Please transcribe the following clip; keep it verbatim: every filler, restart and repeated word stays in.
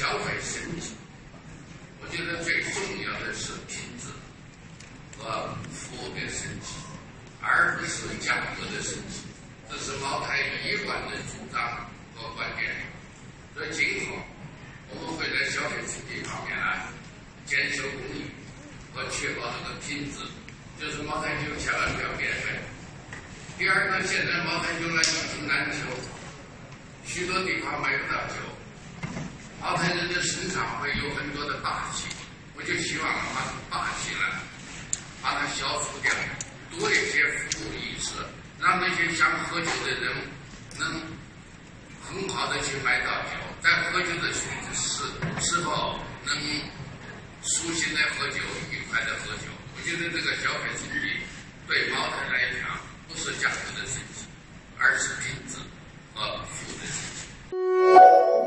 消费升级，我觉得最重要的是品质和服务的升级，而不是价格的升级。这是茅台一贯的主张和观点。所以今后我们会在消费升级方面呢，坚守工艺和确保这个品质，就是茅台酒千万不要变味。第二个，现在茅台酒呢一瓶难求，许多地方买不到酒。茅台人的身上会有很多的霸气，我就希望把霸气呢，把它消除掉，多一些服务意识，让那些想喝酒的人能很好的去买到酒，在喝酒的时时时候能舒心的喝酒，愉快的喝酒。我觉得这个消费升级对茅台来讲，不是价格的升级，而是品质和服务的升级。